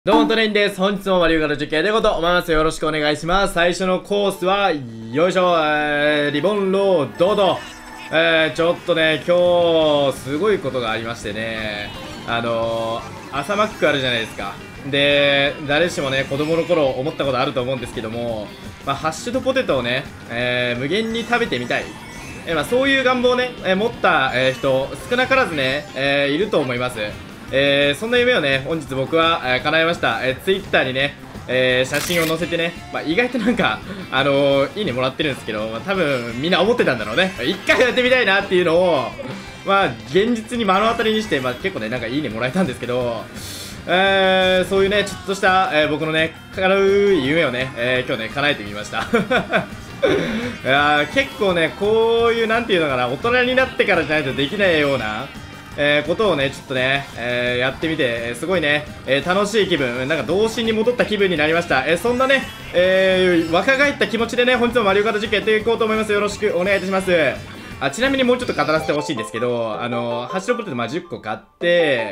どうもトレインです。本日もマリオカル中継でこと思います。よろしくお願いします。最初のコースは、よいしょ、リボンロードと、ちょっとね、今日、すごいことがありましてね、朝マックあるじゃないですか。で、誰しもね、子供の頃思ったことあると思うんですけども、ハッシュドポテトをね、無限に食べてみたい。そういう願望をね、持った、人、少なからずね、いると思います。そんな夢をね、本日僕は、叶えました。ツイッターにね、写真を載せてね、意外となんか、いいねもらってるんですけど、多分みんな思ってたんだろうね。一回やってみたいなっていうのを、現実に目の当たりにして、結構ね、なんかいいねもらえたんですけど、そういうね、ちょっとした、僕のね、軽い夢をね、今日ね、叶えてみました。いや結構ね、こういう、なんていうのかな、大人になってからじゃないとできないような、ことをね、ちょっとね、やってみて、すごいね、楽しい気分、なんか童心に戻った気分になりました。そんなね、若返った気持ちでね、本日もマリオカート実況やっていこうと思います。よろしくお願いいたします。ちなみにもうちょっと語らせてほしいんですけど、ハッシュドポテト10個買って、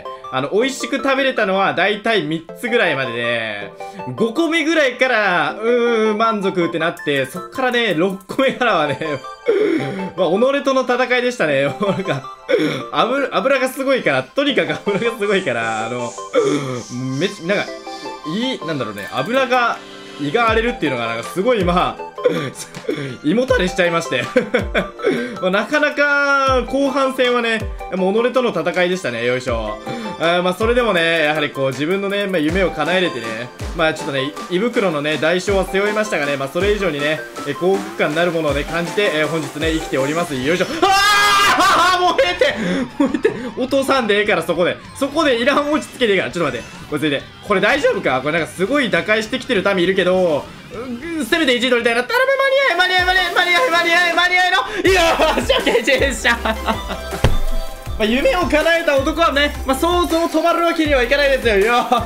美味しく食べれたのはだいたい3つぐらいまでで、5個目ぐらいから、満足ってなって、そっからね、6個目からはね、己との戦いでしたね。なんか、油がすごいから、とにかく油がすごいから、なんか、なんだろうね、胃が荒れるっていうのが、なんかすごい胃もたれしちゃいましてなかなか後半戦はね、もう己との戦いでしたね。よいしょ。それでもね、やはりこう自分のね、夢を叶えれてね、ちょっとね、胃袋のね、代償は背負いましたがね、それ以上にね、幸福感なるものをね、感じて、本日ね、生きております。よいしょ。燃えてお父さんでええから、そこでいらん落ち着けてええから。ちょっと待って、これこれ大丈夫か。これなんかすごい打開してきてる民いるけど、せめて1位取りたいな。頼む、間に合いの、よーし、オッケー、ジェンシャー夢を叶えた男はね、そうそう止まるわけにはいかないですよ。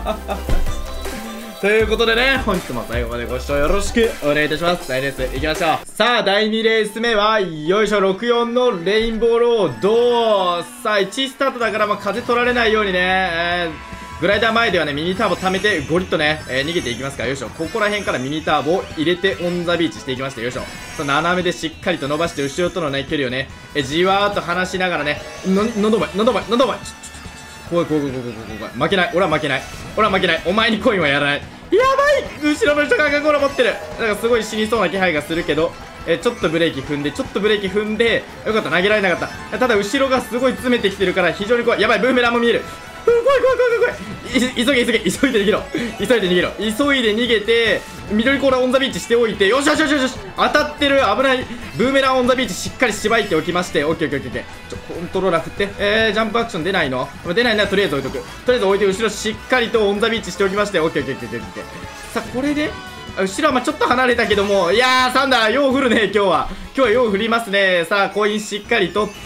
ということでね、本日も最後までご視聴よろしくお願いいたします。第2レース行きましょう。さあ、第2レース目は、よいしょ、64のレインボーロード。さあ、1スタートだから、風取られないようにね、グライダー前ではね、ミニターボ溜めて、ゴリッとね、逃げていきますから、よいしょ。ここら辺からミニターボを入れて、オンザビーチしていきまして、よいしょ。斜めでしっかりと伸ばして、後ろとのね、距離をね、じわーっと離しながらね、喉前。怖い。負けない。俺は負けない。お前にコインはやらない。やばい、後ろの人が赤コーラ持ってる。なんかすごい死にそうな気配がするけど、ちょっとブレーキ踏んで、よかった、投げられなかった。ただ後ろがすごい詰めてきてるから非常に怖い。やばい、ブーメランも見える。怖い。急いで逃げろ。急いで逃げて、緑コーラオンザビーチしておいて、よし。当たってる、危ない。ブーメランオンザビーチしっかりしばいておきまして、オッケー。コントローラー振って、ジャンプアクション出ないの？出ないならとりあえず置いとく。置いて、後ろしっかりとオンザビーチしておきまして、オッケー。さあ、これで、後ろはちょっと離れたけども、いやー、サンダー、よう振るね、今日はよう振りますね。さあ、コインしっかり取って、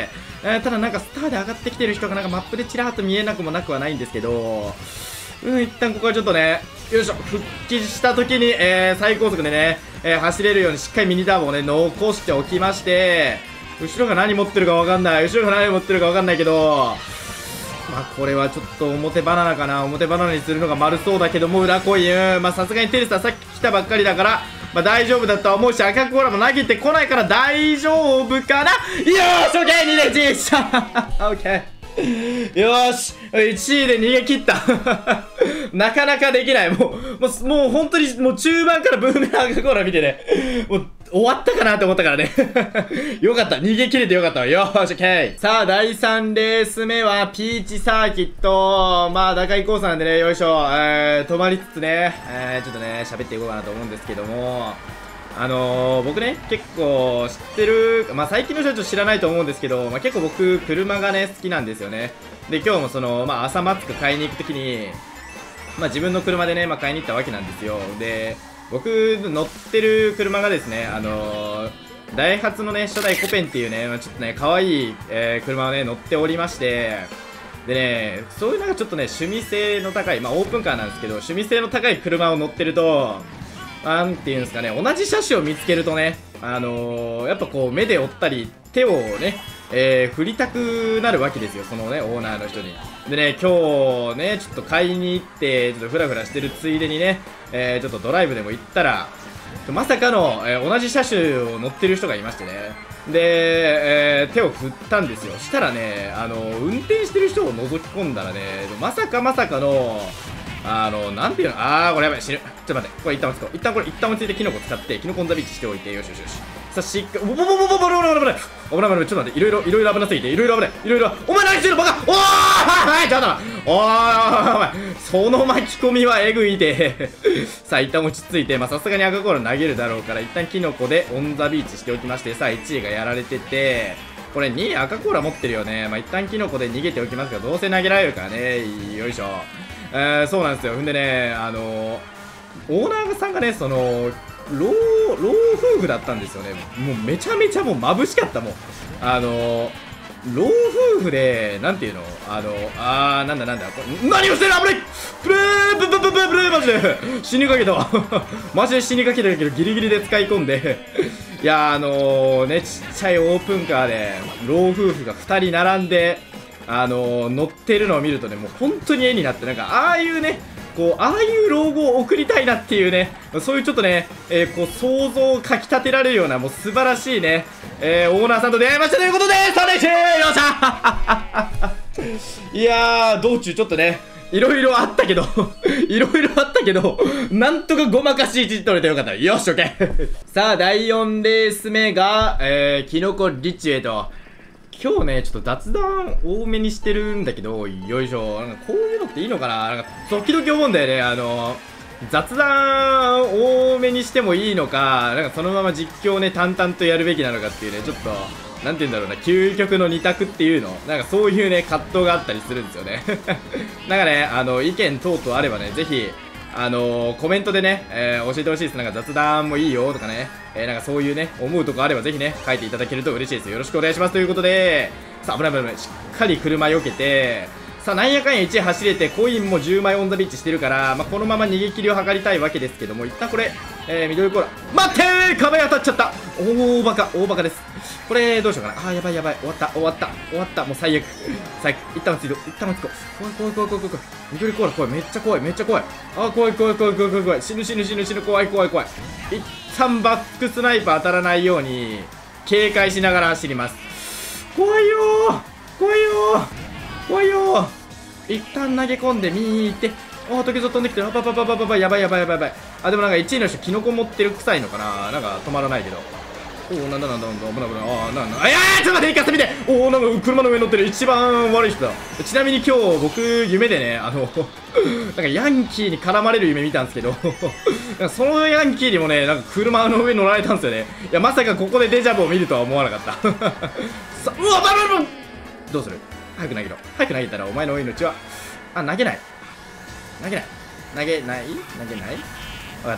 ただなんかスターで上がってきてる人がなんかマップでちらっと見えなくもなくはないんですけど、一旦ここはちょっとね、よいしょ、復帰した時に、最高速でね、走れるようにしっかりミニターボをね、残しておきまして、後ろが何持ってるかわかんないけど、これはちょっと表バナナかな。表バナナにするのが丸そうだけども、裏コイン。さすがにテレスはさっき来たばっかりだから、大丈夫だとは思うし、赤コーラも投げてこないから大丈夫かな。よーし、オッケー、2で1位したオッケー。よーし、1位で逃げ切った。なかなかできない。もう本当に、もう中盤からブーメラン赤コーラ見てね、もう終わったかなって思ったからね。よかった。逃げ切れてよかったわ。よーし、オッケー。さあ、第3レース目は、ピーチサーキット。打開コースなんでね、よいしょ。止まりつつね、ちょっとね、喋っていこうかなと思うんですけども、僕ね、結構知ってる、最近の人はちょっと知らないと思うんですけど、結構僕、車がね、好きなんですよね。で、今日も朝マツク買いに行くときに、自分の車でね、買いに行ったわけなんですよ。で、僕乗ってる車がですね、ダイハツのね、初代コペンっていうね、ちょっとね、可愛い、車をね、乗っておりまして、でね、そういうなんかちょっとね、趣味性の高い、オープンカーなんですけど、趣味性の高い車を乗ってると、なんていうんですかね、同じ車種を見つけるとね、やっぱこう、目で追ったり、手をね、 振りたくなるわけですよ、そのね、オーナーの人に。でね、今日ね、ちょっと買いに行って、ちょっとフラフラしてるついでにね、ちょっとドライブでも行ったら、まさかの、同じ車種を乗ってる人がいましてね。で、手を振ったんですよ。したらね、運転してる人を覗き込んだらね、まさかの、なんていうの、これやばい、死ぬ。ちょっと待って、これ一旦落ち着こう。一旦落ち着いてキノコ使って、キノコオンザビーチしておいて、よし。さあ、しっかり、危ない、ちょっと待って、いろいろ危なすぎて、お前何してるバカおーい、ちょっと待って、お前、その巻き込みはえぐいて。さあ、一旦落ち着いて、さすがに赤コーラ投げるだろうから、一旦キノコでオンザビーチしておきまして、さあ、1位がやられてて、これ2位赤コーラ持ってるよね。一旦キノコで逃げておきますが、どうせ投げられるからね。よいしょ。そうなんですよ。んでね、オーナーさんがね、老夫婦だったんですよね。もうめちゃめちゃもう眩しかった、もう。老夫婦で、なんていうのなんだ、何をしてる危ない、ブレーマジで死にかけたわ。マジで死にかけたけど、ギリギリで使い込んで。いやね、ちっちゃいオープンカーで、老夫婦が2人並んで、乗ってるのを見るとね、もう本当に絵になって、なんか、ああいうね、ああいう老後を送りたいなっていうね、そういうちょっとね、想像をかき立てられるような、もう素晴らしいね、オーナーさんと出会いましたということで、それしよっしゃいやー、道中ちょっとね、いろいろあったけど、なんとかごまかし1取れてよかった。よし、オッケー。さあ、第4レース目が、キノコリッチウェイと。今日ね、ちょっと雑談多めにしてるんだけど、よいしょ。なんかこういうのっていいのかな、なんか時々思うんだよね。雑談多めにしてもいいのか、なんかそのまま実況ね、淡々とやるべきなのかっていうね、ちょっと、なんて言うんだろうな、究極の二択っていうの、なんかそういうね、葛藤があったりするんですよね。なんかね、意見等々あればね、ぜひ、コメントでね、教えてほしいです。なんか雑談もいいよとかね、なんかそういうね、思うとこあればぜひね、書いていただけると嬉しいです。よろしくお願いします。ということで、さあ、危ない。しっかり車避けて、さあ、なんやかんや1位走れて、コインも10枚オンザビッチしてるから、このまま逃げ切りを図りたいわけですけども、一旦これ、緑コーラ、待ってー、壁当たっちゃった。大バカです。これ、どうしようかな。やばい。終わった。もう最悪。一旦落ち着こう。怖い。緑コーラ怖い。めっちゃ怖い。怖い。死ぬ。怖い。一旦バックスナイパー当たらないように、警戒しながら走ります。怖いよー。一旦投げ込んでみーって。時計飛んできてる。やばい。でもなんか1位の人、キノコ持ってる臭いのかな、なんか止まらないけど。なんだ、危ない。ちょっと待って、一回見て。なんか車の上に乗ってる。一番悪い人だ。ちなみに今日、僕、夢でね、なんかヤンキーに絡まれる夢見たんですけど、そのヤンキーにもね、なんか車の上に乗られたんですよね。いや、まさかここでデジャブを見るとは思わなかった。どうする？早く投げろ。早く投げたらお前の命は、投げない。わかった。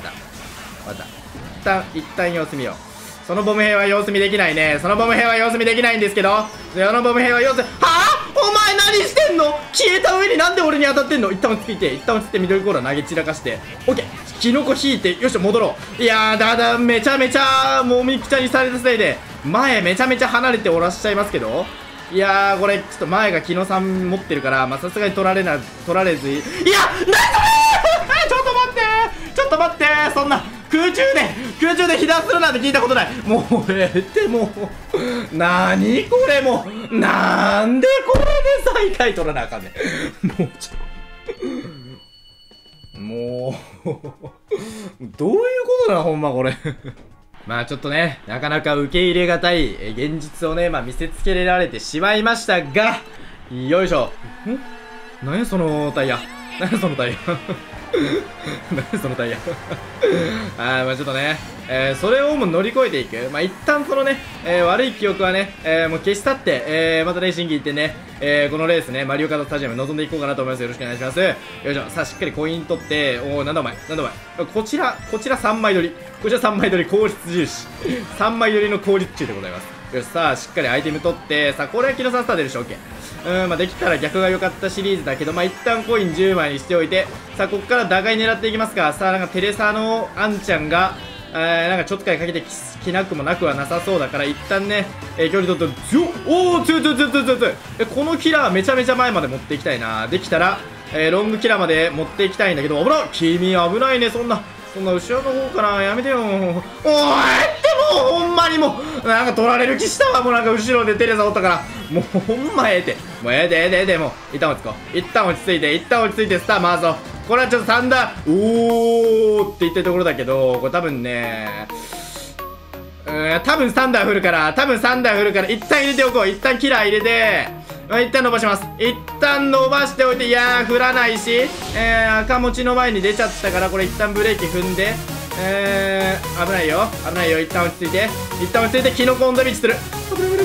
一旦様子見よう。そのボム兵は様子見できないね。そのボム兵は様子見できないんですけど、そのボム兵は様子、お前何してんの？消えた上になんで俺に当たってんの？一旦落ち着いて緑コーラ投げ散らかして、オッケー。キノコ引いて、よし、戻ろう。いやー、めちゃめちゃ、もみくちゃにされたせいで、前めちゃめちゃ離れておらっしゃいますけど、いやー、これ、ちょっと前がキノさん持ってるから、さすがに取られず、いや、なにそれーちょっと待って、そんな、空中で被弾するなんて聞いたことない。もう、なにこれもう、なんでこれで最下位取らなあかんねん。もう、どういうことだ、ほんまこれ。ちょっとね、なかなか受け入れがたい現実をね、見せつけられてしまいましたが、よいしょ。何やそのタイヤ。何やそのタイヤ。ちょっとね、それをもう乗り越えていく。一旦そのね、悪い記憶はね、もう消し去って、またね、審議行ってね、このレースね、マリオカートスタジアム臨んでいこうかなと思います。よろしくお願いします。よいしょ。さあ、しっかりコイン取って、なんだお前。こちら3枚取り。効率重視。3枚取りの効率中でございます。よし、さあ、しっかりアイテム取って、さあ、これはキノさんスター出るでしょ、オッケー。できたら逆が良かったシリーズだけど、一旦コイン10枚にしておいて、さあ、ここから打開狙っていきますか。さあ、なんかテレサのアンちゃんが、 なんかちょっとかけてきなくもなくはなさそうだから、一旦ね、距離取って、おー、強い強い強い強い強い。このキラーめちゃめちゃ前まで持っていきたいな。できたら、ロングキラーまで持っていきたいんだけど、危ない、君危ないね、そんな後ろの方かな、やめてよ。おーいってもう、ほんまにもう、なんか取られる気したわ、もうなんか後ろでテレサおったから。もうほんまええて。もうええでええでええで、もう、一旦落ち着こう。一旦落ち着いて、スター回そう。これはちょっと3段、おーって言ってるところだけど、これ多分ね、多分3段振るから、一旦入れておこう。一旦キラー入れて、一旦伸ばします。一旦伸ばしておいて、いやー、振らないし、赤持ちの前に出ちゃったから、これ一旦ブレーキ踏んで、危ないよ。一旦落ち着いて、キノコオンザビーチする。危ない。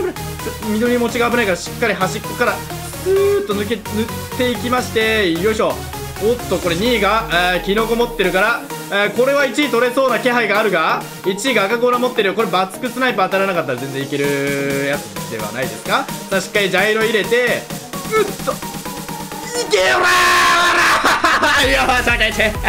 緑持ちが危ないから、しっかり端っこから、スーッと塗っていきまして、よいしょ。おっと、これ2位が、キノコ持ってるから、これは1位取れそうな気配があるが、1位が赤コーラ持ってるよ。これバツクスナイパー当たらなかったら全然いけるやつではないですか。さあ、しっかりジャイロ入れて、うっと、いけよらーよーし、赤いて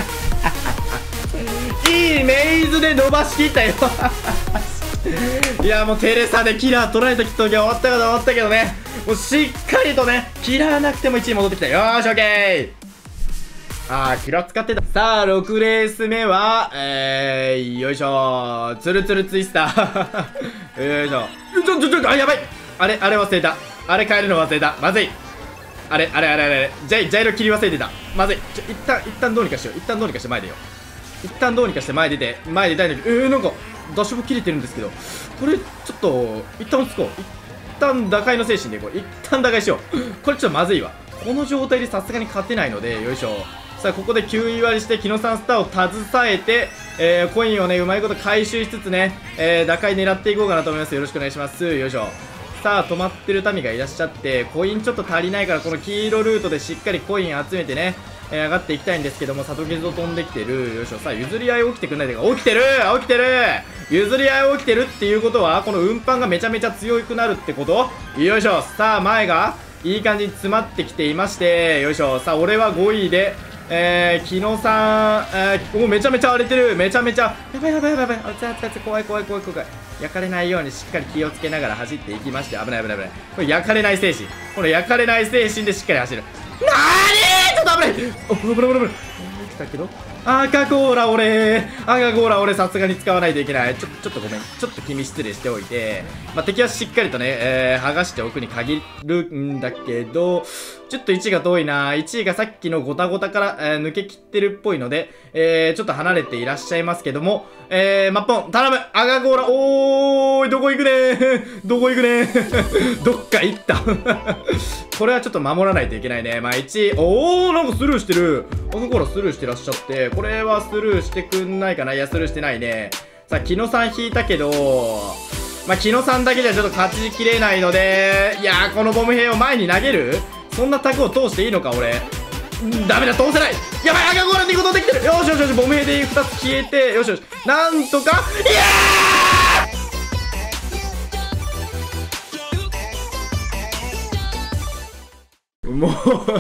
いいメイズで伸ばしきったよいや、もうテレサでキラー取られた時は終わったかと思ったけどね、もうしっかりとね、キラーなくても1位戻ってきた。よーし、オッケー。キラー使ってた。さあ、6レース目は、よいしょ。ツルツルツイスター。よいしょ。やばい。あれ忘れた。あれ変えるの忘れた。まずい。あれ。ジャイロ切り忘れてた。まずい。一旦どうにかしよう。一旦どうにかして前出よう。一旦どうにかして前出て、前出たいんだけど、なんか、ダッシュボ切れてるんですけど、これ、ちょっと、一旦落ち着こう。一旦打開の精神でいこう。一旦打開しよう。これちょっとまずいわ。この状態でさすがに勝てないので、よいしょ。さあ、ここで9位割りして、木野さんスターを携えて、コインをね、うまいこと回収しつつね、打開狙っていこうかなと思います。よろしくお願いします。よいしょ。さあ、止まってる民がいらっしゃって、コインちょっと足りないから、この黄色ルートでしっかりコイン集めてね、上がっていきたいんですけども、里傷を飛んできてる。よいしょ。さあ、譲り合い起きてくんないでか。起きてる譲り合い起きてるっていうことは、この運搬がめちゃめちゃ強くなるってこと。よいしょ。さあ、前が、いい感じに詰まってきていまして、よいしょ。さあ、俺は5位で、木野さん、めちゃめちゃ荒れてる。めちゃめちゃ、やばい。怖い。焼かれないようにしっかり気をつけながら走っていきまして、危ない。これ焼かれない精神。この焼かれない精神でしっかり走る。なーにー、ちょっと危ない。危ない。来たけど、赤コーラ俺さすがに使わないといけない。ちょっとごめん。ちょっと君失礼しておいて、まあ、敵はしっかりとね、剥がしておくに限るんだけど、ちょっと1位が遠いな。1位がさっきのゴタゴタから、抜けきってるっぽいので、ちょっと離れていらっしゃいますけども、マッポン、頼む。赤コーラ、おーい、どこ行くねーどっか行ったこれはちょっと守らないといけないね。まあ1位、なんかスルーしてる。赤コーラスルーしてらっしゃって、これはスルーしてくんないかな。いや、スルーしてないね。さあ、木野さん引いたけど、まあ、木野さんだけじゃちょっと勝ちきれないので、いやー、このボム兵を前に投げる？そんなタグを通していいのか、俺。ダメだ、通せない。やばい、赤コーラ2個飛んできてる。よし、ボム兵で2つ消えて、よし、なんとか、いやーも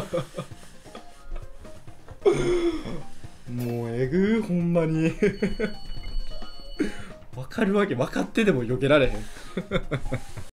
うえぐー、ほんまにわかるわけ分かってでも避けられへん